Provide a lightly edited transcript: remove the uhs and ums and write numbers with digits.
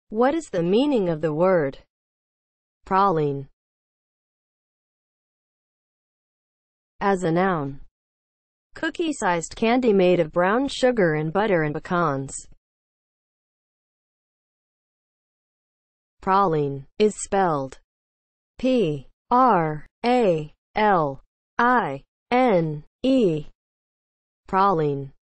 What is the meaning of the word praline as a noun? Cookie-sized candy made of brown sugar and butter and pecans. Praline is spelled P-R-A-L-I-N-E. Praline.